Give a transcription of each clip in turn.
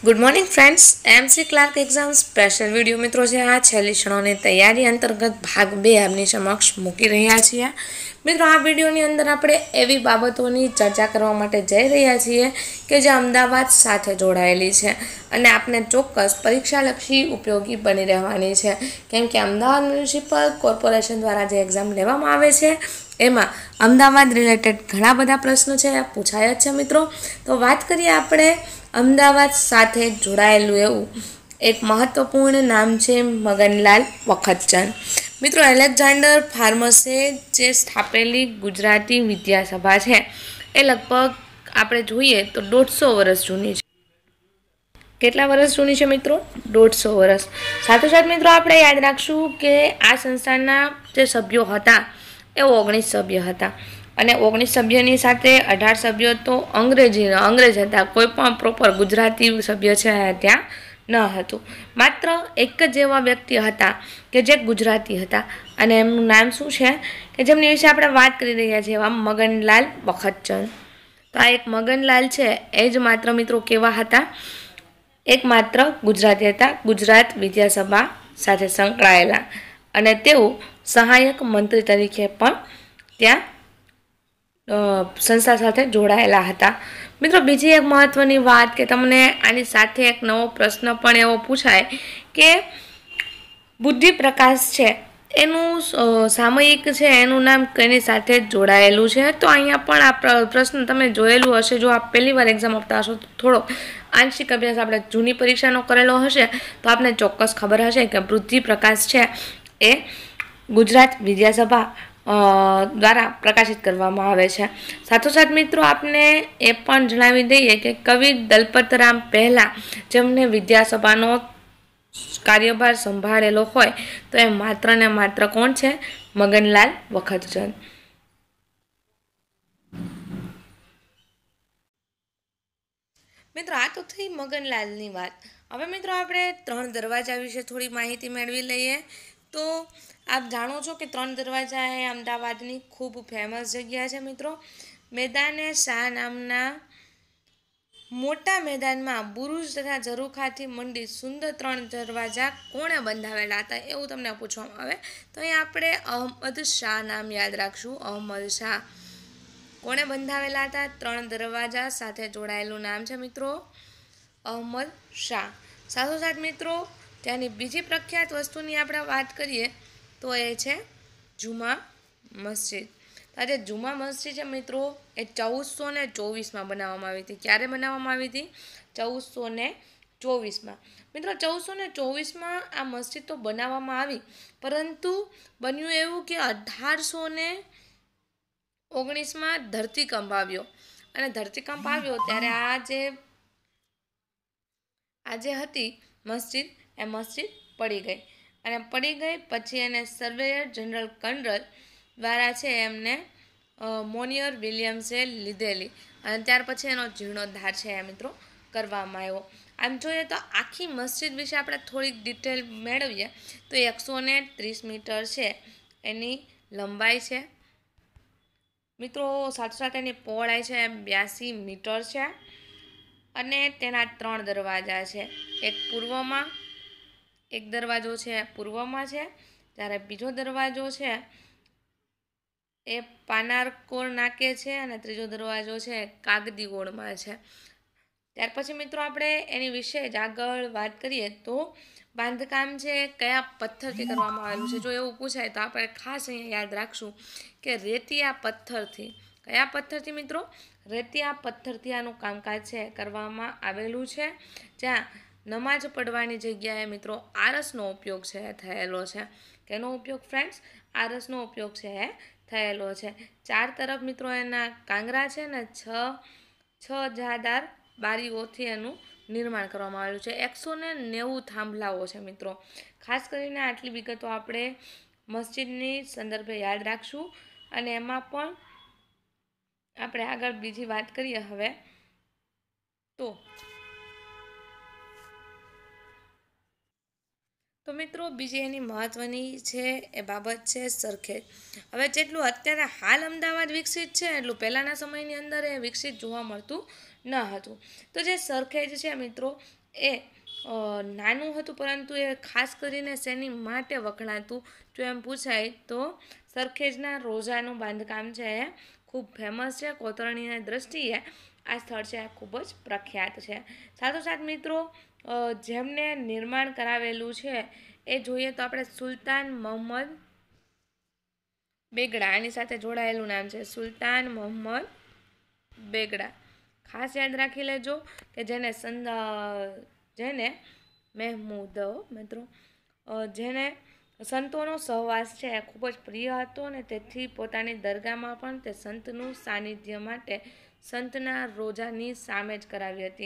Good morning friends. MC clerk exam special video मित्रों से आ छेल्ली क्षणोनी तैयारी अंतर्गत भाग 2 आपनी समक्ष मूकी रह्या छीए। मित्रों आ विडियोनी अंदर आपणे एवी बाबतोनी चर्चा करवा माटे जई रह्या छीए के जे अमदावाद साथे जोड़ायेली छे अने आपने चोक्कस परीक्षालक्षी उपयोगी बनी रहेवानी छे, केम के अमदावाद म्युनिसिपल कॉर्पोरेशन द्वारा जे एक्जाम लेवामां आवे छे एमां अमदावाद रिलेटेड घणा बधा प्रश्नो छे पूछाया छे। मित्रों तो बात करीए आपणे अमदावाद साथे जोड़ायेलुं एवुं एक महत्वपूर्ण नाम है मगनलाल वखतचंद। मित्रों एलेक्जेंडर फार्मसे जे स्थापेली गुजराती विद्यासभा है ए लगभग आपणे जोईए तो 150 वर्ष जूनी है। केटला वर्ष जूनी है मित्रों? 150 वर्ष। साथोसाथ मित्रों आपणे याद राखशुं के आ संस्थाना जे सभ्यो हता ए 19 सभ्य हता અને 19 સભ્યની સાથે 18 સભ્યો તો અંગ્રેજ હતા, કોઈ પણ પ્રોપર ગુજરાતી સભ્ય છે ત્યાં ન હતું। માત્ર એક જ એવા વ્યક્તિ હતા કે જે ગુજરાતી હતા અને એમનું નામ શું છે કે જેમની વિશે આપણે વાત કરી રહ્યા છીએ એવા મગનલાલ વખતચંદ। તો આ એક મગનલાલ છે એ જ માત્ર મિત્રો કેવા હતા? એકમાત્ર ગુજરાતી હતા, ગુજરાત વિદ્યાસભા સાથે સંકળાયેલા અને તેઓ સહાયક મંત્રી તરીકે પણ ત્યાં संस्था साथे जोड़ायेला हता। मित्रों बीजी एक महत्वनी बात के तमने आनी साथे एक नवो प्रश्न पण एवो पूछाय के बुद्धि प्रकाश छे एनु सामयिक छे एनु नाम केनी साथे जोड़ायेलुं छे? तो अहींया पण आ प्रश्न तमे जोयेलुं हशे। जो आप पहली बार एक्जाम आपता हशो तो थोड़ो आंशिक अभ्यास आपणे जूनी परीक्षानो करेलो हशे तो आपने चोक्कस खबर हशे के बुद्धि प्रकाश छे ए गुजरात विद्यासभा द्वारा प्रकाशित करवामां आवे छे। साथोसाथ मित्रों आपने ए पण जणावी दઈએ કે कवि दलपतराम पहला जेमने विद्यासभानो कार्यभार संभाळेलो होय तो ए मात्र ने मात्र कोण छे? मगनलाल वखतचंद। मित्रों आ तो थई मगनलालनी वात। हवे मित्रों आपणे 3 दरवाजा विषे थोड़ी माहिती मेळवी लईए। तो आप जाणो छो कि 3 दरवाजा है अमदावादनी खूब फेमस जग्या है। मित्रों मैदाने शाह नामना मोटा मैदान में बुरुज तथा झरूखाथी मंडी सुंदर 3 दरवाजा कोणे बंधावेला हता एवुं तमने पूछवामां आवे तो अहीं आपणे अहमद शाह नाम याद राखशुं। अहमद शाह कोणे बंधावेला हता? 3 दरवाजा साथे जोड़ायेलुं नाम छे मित्रों अहमद शाह। साथोसाथ मित्रों त्यानी बीजी प्रख्यात वस्तुनी आपणे वात करीए तो ये छे जुमा मस्जिद। आ जे जुमा मस्जिद है मित्रों ए 1424 में बनावामां आवी हती। क्यारे बनावामां आवी हती? 1424 में। मित्रों 1424 में आ मस्जिद तो बनावामां आवी परंतु बन्युं एवुं कि 1819 में धरतीकंप आव्यो अने धरतीकंप आव्यो त्यारे आ जे हती मस्जिद ए मस्जिद पड़ी गई અને પડી ગઈ પછી એને સર્વેયર જનરલ કંડલ દ્વારા છે એમને મોનિયર વિલિયમ્સે લીધેલી અને ત્યાર પછી એનો જીર્ણોદ્ધાર છે મિત્રો કરવામાં આવ્યો। આમ જોઈએ તો આખી મસ્જિદ વિશે આપણે થોડીક ડિટેલ મેળવીએ તો 130 મીટર છે એની લંબાઈ છે મિત્રો, સાથે એની પહોળાઈ છે 82 મીટર છે અને તેના 3 દરવાજા છે। એક પૂર્વમાં एक दरवाजो है पूर्व में है त्यारे बीजो दरवाजो है ए पानारकोर नाके छे अने त्रीजो दरवाजो है कागदीगोड़ में है। त्यार पछी मित्रों आपणे एनी विषे ज आगळ वात करीए तो बांधकाम छे कया पत्थरथी करवामां आवेलुं छे। जो एवुं पूछाय तो आपणे खास अहींया याद राखशुं के रेतिया पत्थरथी। कया पत्थरथी मित्रों? रेतिया पत्थरथी आनुं कामकाज छे करवामां आवेलुं छे। ज्यां नमाज पढ़वानी जग्याए मित्रों आरसनो उपयोग छे थयेलो छे। केनो उपयोग फ्रेंड्स? आरसनो उपयोग छे थयेलो छे। 4 तरफ मित्रों एना कांगरा छे ने 6 जादार बारीओथी एनुं निर्माण करवामां आवेलुं छे। 190 थांभलाओ छे मित्रों। खास करीने आटली विगतो आपणे मस्जिदनी संदर्भे याद राखशुं अने एमां पण आपणे आगळ बीजी वात करीए हवे तो मित्रों बीजी एनी महत्वनी छे ए बाबत छे सरखेज। हवे जेटલું અત્યારે हाल अमदावाद विकसित छे એટલું પહેલાના સમયની અંદર એ વિકસિત જોવા મળતું ન હતું। તો જે સરખેજ છે મિત્રો એ નાનું હતું, પરંતુ એ ખાસ કરીને શેની માટે વખણાતું જો એમ પૂછાય તો સરખેજના રોજાનું બાંધકામ છે એ ખૂબ ફેમસ છે. કોતરણીની દ્રષ્ટિએ આ સ્થળ છે ખૂબ જ પ્રખ્યાત છે. સાથોસાથ મિત્રો જેમને નિર્માણ કરાવેલું છે એ જોઈએ તો આપણે સુલતાન મોહમ્મદ બેગડા, આની સાથે જોડાયેલું નામ છે સુલતાન મોહમ્મદ બેગડા. ખાસ યાદ રાખી લેજો કે જેને મહેમૂદ મિત્રો જેને સંતોનો સહવાસ છે એ ખૂબ જ પ્રિય હતો, અને તેથી પોતાની દરગાહમાં પણ તે સંતનું સાનિધ્ય માટે સંતના રોજાની સામે જ કરાવી હતી.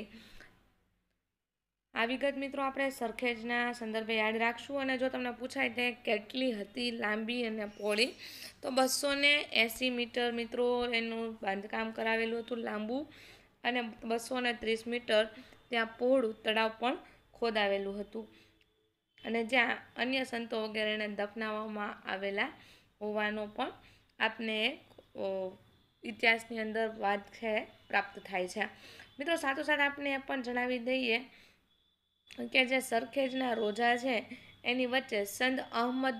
આ વિગત મિત્રો આપણે સરખેજના સંદર્ભે યાદ રાખશું. અને જો તમને પૂછાય તે કેટલી હતી લાંબી અને પહોળી, તો 280 મીટર મિત્રો એનું બાંધકામ કરાવેલું હતું લાંબુ, અને 230 મીટર ત્યાં પહોળું તળાવ પણ ખોદાવેલું હતું, અને જ્યાં અન્ય સંતો વગેરેને દફનાવવામાં આવેલા હોવાનો પણ આપને ઇતિહાસની અંદર વાત છે પ્રાપ્ત થાય છે. મિત્રો સાથોસાથ આપણે એ પણ જણાવી દઈએ કે જે સરખેજના રોજા છે એની વચ્ચે સંત અહમદ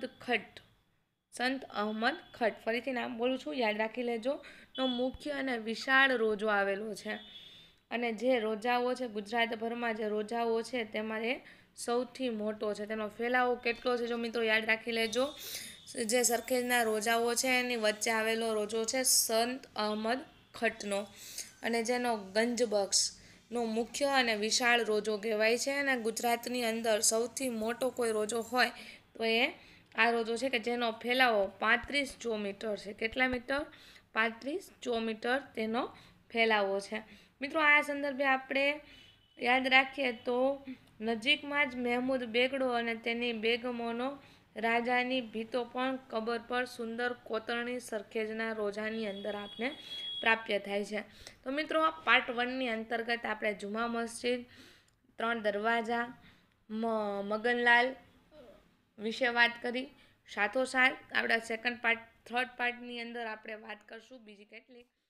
ખટ, ફરીથી નામ બોલું છું, યાદ રાખી લેજો, નો મુખ્ય અને વિશાળ રોજો આવેલો છે. અને જે રોજાઓ છે ગુજરાતભરમાં જે રોજાઓ છે તેમાં એ સૌથી મોટો છે. તેનો ફેલાવો કેટલો છે જો મિત્રો યાદ રાખી લેજો. જે સરખેજના રોજાઓ છે એની વચ્ચે આવેલો રોજો છે સંત અહમદ ખટનો, અને જેનો ગંજબક્ષનો મુખ્ય અને વિશાળ રોજો કહેવાય છે. અને ગુજરાતની અંદર સૌથી મોટો કોઈ રોજો હોય તો એ આ રોજો છે કે જેનો ફેલાવો 35 મીટર છે. કેટલા મીટર? 35 મીટર તેનો ફેલાવો છે. મિત્રો આ સંદર્ભે આપણે યાદ રાખીએ તો નજીકમાં જ મહેમૂદ બેગડો અને તેની બેગમોનો રાજાની ભીતો પણ કબર પર સુંદર કોતરણી સરખેજના રોજાની અંદર આપને પ્રાપ્ય થાય છે. તો મિત્રો પાર્ટ 1ની અંતર્ગત આપણે જુમા મસ્જિદ, 3 દરવાજા, મગનલાલ વિશે વાત કરી. સાથોસાથ આપણા થર્ડ પાર્ટની અંદર આપણે વાત કરશું બીજી કેટલીક